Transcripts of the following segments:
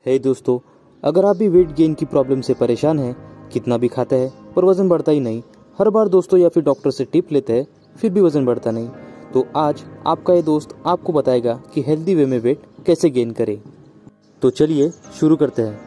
हे दोस्तों, अगर आप भी वेट गेन की प्रॉब्लम से परेशान हैं, कितना भी खाते हैं पर वजन बढ़ता ही नहीं, हर बार दोस्तों या फिर डॉक्टर से टिप लेते हैं फिर भी वजन बढ़ता नहीं, तो आज आपका ये दोस्त आपको बताएगा कि हेल्दी वे में वेट कैसे गेन करें। तो चलिए शुरू करते हैं।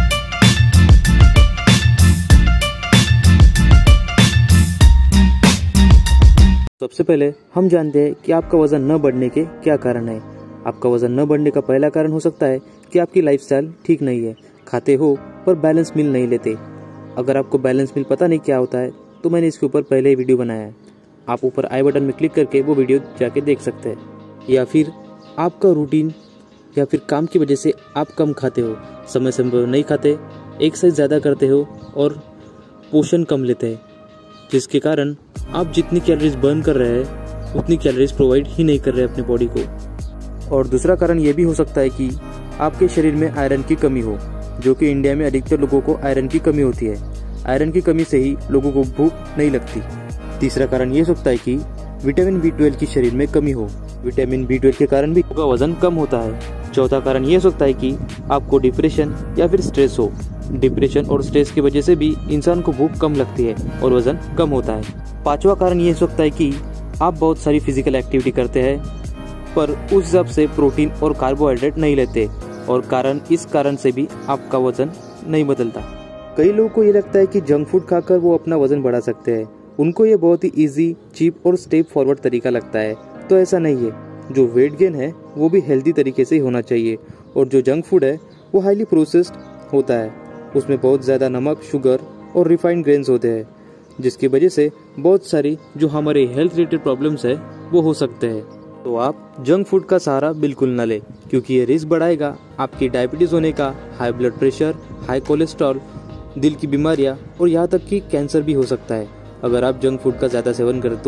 सबसे पहले हम जानते हैं कि आपका वजन न बढ़ने के क्या कारण है। आपका वजन न बढ़ने का पहला कारण हो सकता है कि आपकी लाइफस्टाइल ठीक नहीं है। खाते हो पर बैलेंस मील नहीं लेते। अगर आपको बैलेंस मील पता नहीं क्या होता है तो मैंने इसके ऊपर पहले ही वीडियो बनाया है, आप ऊपर आई बटन में क्लिक करके वो वीडियो जाके देख सकते हैं। या फिर आपका रूटीन या फिर काम की वजह से आप कम खाते हो, समय समय पर नहीं खाते, एक्सरसाइज ज़्यादा करते हो और पोषण कम लेते हैं, जिसके कारण आप जितनी कैलोरीज बर्न कर रहे हैं उतनी कैलोरीज प्रोवाइड ही नहीं कर रहे अपने बॉडी को। और दूसरा कारण ये भी हो सकता है कि आपके शरीर में आयरन की कमी हो, जो कि इंडिया में अधिकतर लोगों को आयरन की कमी होती है। आयरन की कमी से ही लोगों को भूख नहीं लगती। तीसरा कारण ये हो सकता है कि विटामिन B12 की शरीर में कमी हो, विटामिन B12 के कारण भी आपका वजन कम होता है। चौथा कारण ये हो सकता है कि आपको डिप्रेशन या फिर स्ट्रेस हो। डिप्रेशन और स्ट्रेस की वजह से भी इंसान को भूख कम लगती है और वजन कम होता है। पांचवा कारण ये हो सकता है कि आप बहुत सारी फिजिकल एक्टिविटी करते हैं पर उस हिसाब से प्रोटीन और कार्बोहाइड्रेट नहीं लेते, और इस कारण से भी आपका वजन नहीं बदलता। कई लोगों को ये लगता है कि जंक फूड खाकर वो अपना वजन बढ़ा सकते हैं। उनको ये बहुत ही इजी, चीप और स्टेप फॉरवर्ड तरीका लगता है, तो ऐसा नहीं है। जो वेट गेन है वो भी हेल्दी तरीके से होना चाहिए, और जो जंक फूड है वो हाईली प्रोसेस्ड होता है। उसमें बहुत ज़्यादा नमक, शुगर और रिफाइंड ग्रेन्स होते हैं, जिसकी वजह से बहुत सारी जो हमारे हेल्थ रिलेटेड प्रॉब्लम्स है वो हो सकते हैं। तो आप जंक फूड का सहारा बिल्कुल न ले, क्योंकि ये रिस्क बढ़ाएगा आपकी डायबिटीज़ होने का, high blood pressure, high cholesterol, दिल की बीमारियां और यहाँ तक कि कैंसर भी हो सकता है अगर आप जंक फूड का ज़्यादा सेवन करें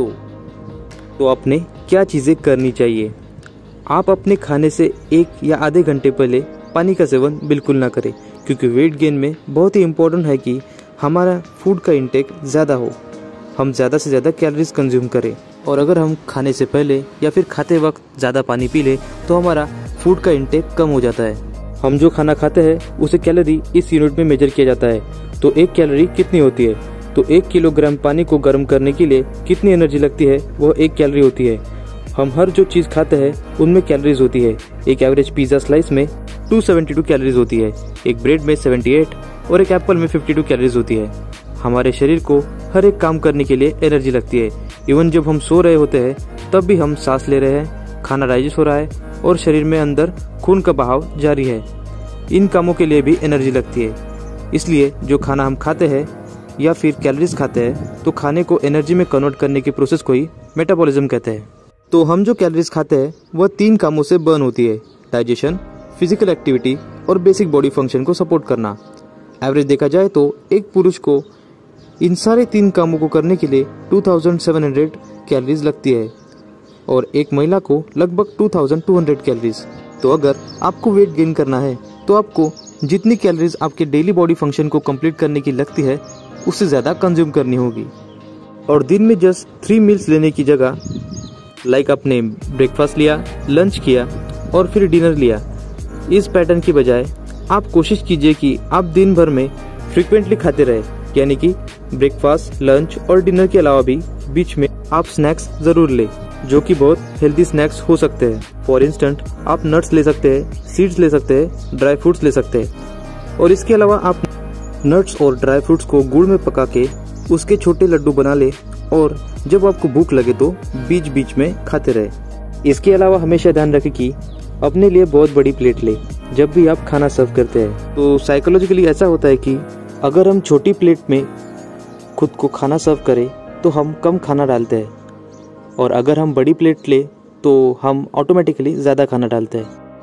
तो आपने क्या चीज़ें करनी चाहिए। आप अपने खाने से 1 या आधे घंटे पहले पानी का सेवन बिल्कुल ना करें, क्योंकि वेट गेन में बहुत ही इम्पोर्टेंट है कि हमारा फूड का इंटेक ज़्यादा हो, हम ज़्यादा से ज़्यादा कैलोरीज कंज्यूम करें। और अगर हम खाने से पहले या फिर खाते वक्त ज़्यादा पानी पी ले तो हमारा फूड का इंटेक कम हो जाता है। हम जो खाना खाते हैं उसे कैलोरी इस यूनिट में मेजर किया जाता है। तो 1 कैलोरी कितनी होती है, तो 1 किलोग्राम पानी को गर्म करने के लिए कितनी एनर्जी लगती है वो 1 कैलोरी होती है। हम हर जो चीज़ खाते हैं उनमें कैलोरीज होती है। एक एवरेज पिज़्ज़ा स्लाइस में 272 कैलोरीज होती है, एक ब्रेड में 78 और एक एप्पल में 52 कैलोरीज होती है। हमारे शरीर को हर एक काम करने के लिए एनर्जी लगती है। इवन जब हम सो रहे होते हैं तब भी हम सांस ले रहे हैं, खाना डाइजेस्ट हो रहा है और शरीर में अंदर खून का बहाव जारी है। इन कामों के लिए भी एनर्जी लगती है। इसलिए जो खाना हम खाते हैं या फिर कैलोरीज खाते हैं तो खाने को एनर्जी में कन्वर्ट करने की प्रोसेस को ही मेटाबॉलिज्म कहते हैं। तो हम जो कैलोरीज खाते हैं वह 3 कामों से बर्न होती है: डाइजेशन, फिजिकल एक्टिविटी और बेसिक बॉडी फंक्शन को सपोर्ट करना। एवरेज देखा जाए तो एक पुरुष को इन सारे 3 कामों को करने के लिए 2700 कैलोरीज लगती है और एक महिला को लगभग 2200 कैलोरीज। तो अगर आपको वेट गेन करना है तो आपको जितनी कैलोरीज आपके डेली बॉडी फंक्शन को कंप्लीट करने की लगती है उससे ज़्यादा कंज्यूम करनी होगी। और दिन में जस्ट 3 मील्स लेने की जगह लाइक आपने ब्रेकफास्ट लिया, लंच किया और फिर डिनर लिया, इस पैटर्न की बजाय आप कोशिश कीजिए कि आप दिन भर में फ्रिक्वेंटली खाते रहे, यानी कि ब्रेकफास्ट, लंच और डिनर के अलावा भी बीच में आप स्नैक्स जरूर ले, जो कि बहुत हेल्दी स्नैक्स हो सकते हैं। फॉर इंस्टेंट आप नट्स ले सकते हैं, सीड्स ले सकते हैं, ड्राई फ्रूट्स ले सकते हैं। और इसके अलावा आप नट्स और ड्राई फ्रूट्स को गुड़ में पका के उसके छोटे लड्डू बना ले और जब आपको भूख लगे तो बीच बीच में खाते रहे। इसके अलावा हमेशा ध्यान रखें कि अपने लिए बहुत बड़ी प्लेट ले जब भी आप खाना सर्व करते हैं। तो साइकोलॉजिकली ऐसा होता है कि अगर हम छोटी प्लेट में खुद को खाना सर्व करें तो हम कम खाना डालते हैं, और अगर हम बड़ी प्लेट ले तो हम ऑटोमेटिकली ज़्यादा खाना डालते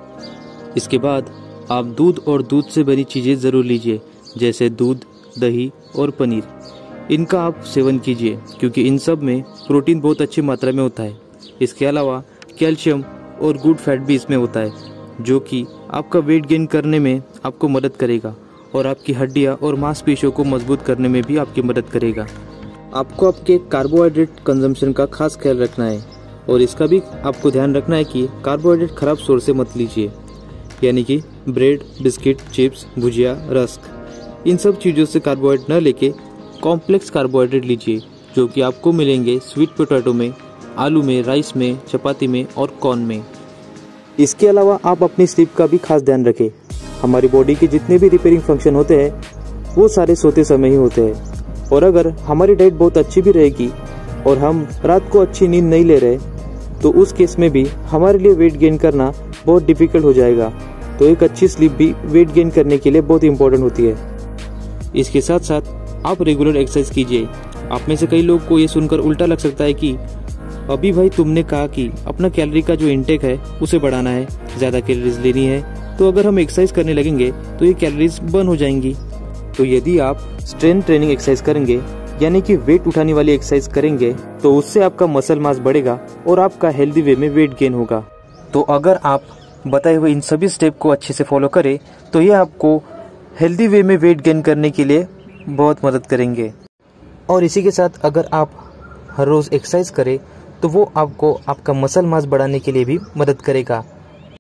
हैं। इसके बाद आप दूध और दूध से बनी चीज़ें ज़रूर लीजिए, जैसे दूध, दही और पनीर। इनका आप सेवन कीजिए क्योंकि इन सब में प्रोटीन बहुत अच्छी मात्रा में होता है। इसके अलावा कैल्शियम और गुड फैट भी इसमें होता है, जो कि आपका वेट गेन करने में आपको मदद करेगा और आपकी हड्डियां और मांसपेशियों को मजबूत करने में भी आपकी मदद करेगा। आपको आपके कार्बोहाइड्रेट कंजम्पशन का खास ख्याल रखना है, और इसका भी आपको ध्यान रखना है कि कार्बोहाइड्रेट खराब सोर्स से मत लीजिए, यानी कि ब्रेड, बिस्किट, चिप्स, भुजिया, रस्क, इन सब चीज़ों से कार्बोहाइड्रेट न लेके कॉम्प्लेक्स कार्बोहाइड्रेट लीजिए, जो कि आपको मिलेंगे स्वीट पोटैटो में, आलू में, राइस में, चपाती में और कॉर्न में। इसके अलावा आप अपनी स्लीप का भी खास ध्यान रखें। हमारी बॉडी के जितने भी रिपेयरिंग फंक्शन होते हैं वो सारे सोते समय ही होते हैं, और अगर हमारी डाइट बहुत अच्छी भी रहेगी और हम रात को अच्छी नींद नहीं ले रहे तो उस केस में भी हमारे लिए वेट गेन करना बहुत डिफिकल्ट हो जाएगा। तो एक अच्छी स्लीप भी वेट गेन करने के लिए बहुत इंपॉर्टेंट होती है। इसके साथ साथ आप रेगुलर एक्सरसाइज कीजिए। आप में से कई लोग को ये सुनकर उल्टा लग सकता है कि अभी भाई तुमने कहा कि अपना कैलोरी का जो इंटेक है उसे बढ़ाना है, ज़्यादा कैलोरीज लेनी है, तो अगर हम एक्सरसाइज करने लगेंगे तो ये कैलोरीज बर्न हो जाएंगी। तो यदि आप स्ट्रेंथ ट्रेनिंग एक्सरसाइज करेंगे, यानी कि वेट उठाने वाली एक्सरसाइज करेंगे, तो उससे आपका मसल मास बढ़ेगा और आपका हेल्दी वे में वेट गेन होगा। तो अगर आप बताए हुए इन सभी स्टेप को अच्छे से फॉलो करें तो ये आपको हेल्दी वे में वेट गेन करने के लिए बहुत मदद करेंगे। और इसी के साथ अगर आप हर रोज़ एक्सरसाइज करें तो वो आपको आपका मसल मास बढ़ाने के लिए भी मदद करेगा।